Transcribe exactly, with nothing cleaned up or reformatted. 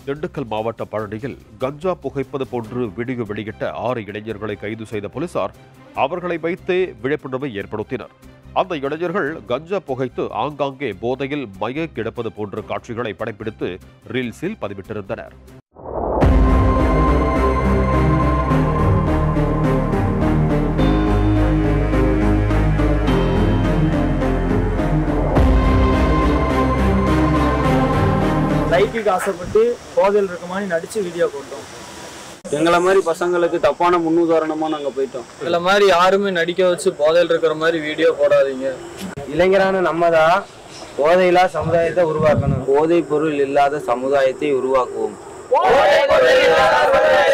திண்டுக்கல் மாவட்ட பழனியில் கஞ்சா புகைப்பது போன்று வீடியோ வெளியிட்ட ஆறு இளைஞர்களை கைது செய்த போலீசார் அவர்களை வைத்தே விழிப்புணர்வை ஏற்படுத்தினர். அந்த இளைஞர்கள் கஞ்சா புகைத்து ஆங்காங்கே போதையில் மயக்க கிடப்பது போன்ற காட்சிகளை படம்பிடித்து ரீல்ஸில் பதிவிட்டிருந்தனர். லைக்குக்கு ஆசைப்பட்டு போதையில் இருக்க மாதிரி நடிச்சு வீடியோ போட்டோம். எங்களை மாதிரி பசங்களுக்கு தப்பான முன்னுதாரணமா நாங்க போயிட்டோம். இதுல மாதிரி யாருமே நடிக்க வச்சு போதையில் இருக்கிற மாதிரி வீடியோ போடாதீங்க. இளைஞரான நம்ம தான் போதையில்லா சமுதாயத்தை உருவாக்கணும். போதைப் பொருள் இல்லாத சமுதாயத்தை உருவாக்குவோம்.